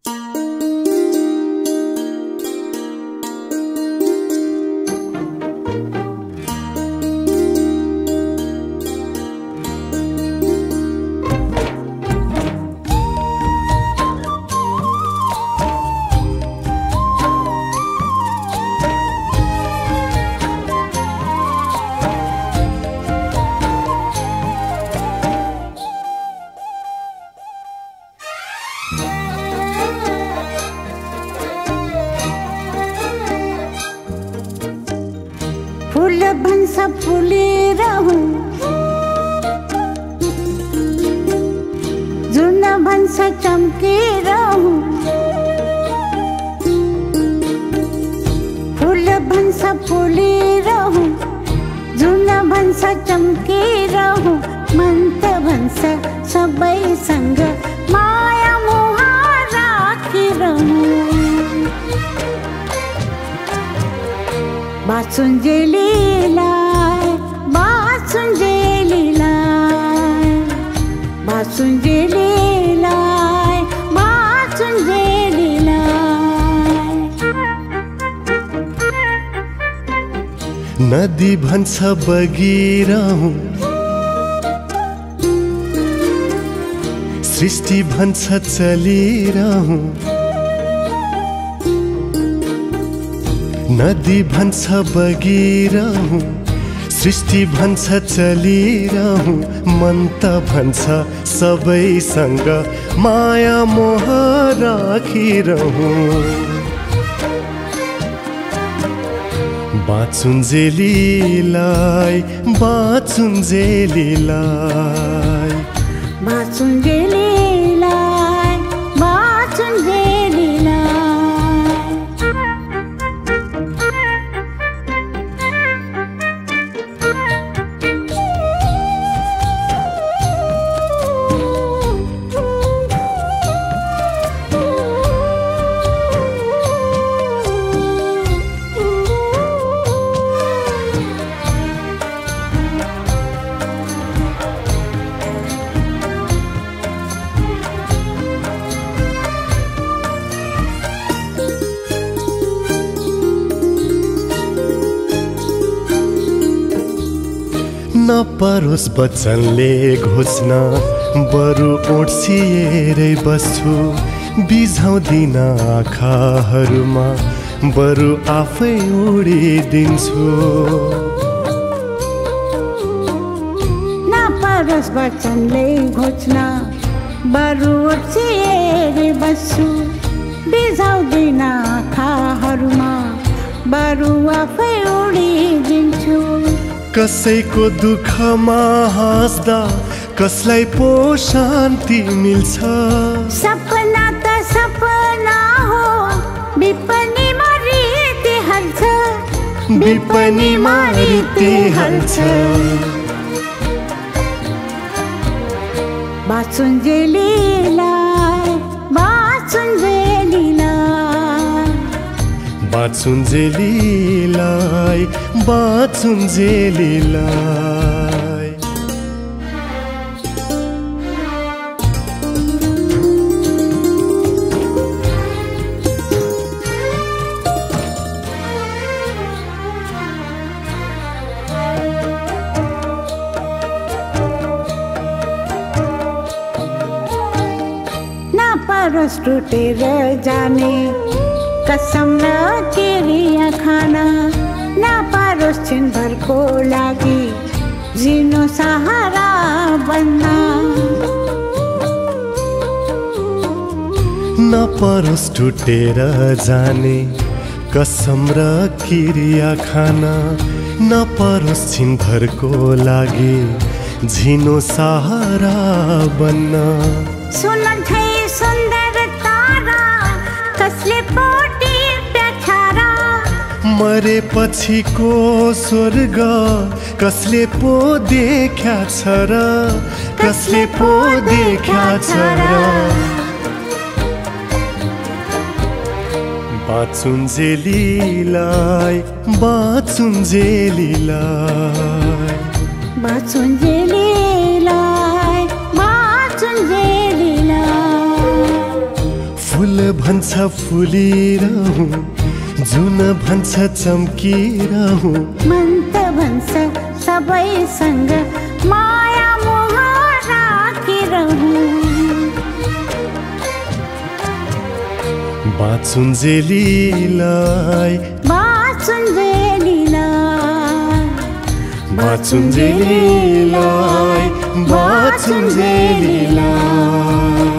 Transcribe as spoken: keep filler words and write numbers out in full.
फूल भन्छ फुलिरहूँ, जुन भन्छ चम्किरहूँ। फूल भन्छ फुलिरहूँ, जुन भन्छ चम्किरहूँ। मन त भन्छ सबैसँग माया मोह राखिरहूँ। बाँचुन्जेलीलाई, बाँचुन्जेलीलाई, बाँचुन्जेलीलाई, बाँचुन्जेलीलाई। नदी भन्छ बगिरहूँ, सृष्टि भन्छ चलिरहूँ। नदी भन्छ बगिरहूँ, सृष्टि भन्छ चलिरहूँ। मन त भन्छ सबैसँग माया मोह राखिरहूँ। बाँचुन्जेलीलाई, बाँचुन्जेलीलाई, बाँचुन्जेलीलाई, बाँचुन्जेलीलाई। नपरोस् वचनले घोच्न, बरु ओड्सिएरै बस्छु। बिझाउँदिन आँखाहरूमा, बरु आफै उडिदिन्छु। नपरोस् वचनले घोच्न, बरु ओड्सिएरै बस्छु। बिझाउँदिन आँखाहरूमा, बरु आफै उडिदिन्छु। कसैको दुःखमा हाँस्दा कसलाई पो शान्ति मिल्छ। सपना त सपना हो, विपनीमा रित्तिहाल्छ, विपनीमा रित्तिहाल्छ। बाँचुन्जेलीलाई, बाँचुन्जेलीलाई, बाँचुन्जेलीलाई, बाँचुन्जेलीलाई। नपरोस् टुटेर जाने कसम र किरिया खाना। नपरोस् छिनभरको लागि जिनो सहारा बन्न। नपरोस् टुटेर जाने कसम र किरिया खाना। नपरोस् छिनभरको लागि झिनो सहारा बन्न। सुन झै सुन्दर तारा, कसले पोटी प्याछारा। मरेपछिको स्वर्ग कसले पो देख्या छ र, कसले पो देख्या छ र। बाँचुन्जेलीलाई, बाँचुन्जेलीलाई, बाँचुन्जेलीलाई, बाँचुन्जेलीलाई। फूल भन्छ फुलिरहँ, जुन भन्छ चम्किरहँ, मन त भन्छ सबैसँग माया मोह राखिरहँ। बाँचुन्जेलीलाई बाँचुन्जेलीलाई बाँचुन्जेलीलाई बाँचुन्जेलीलाई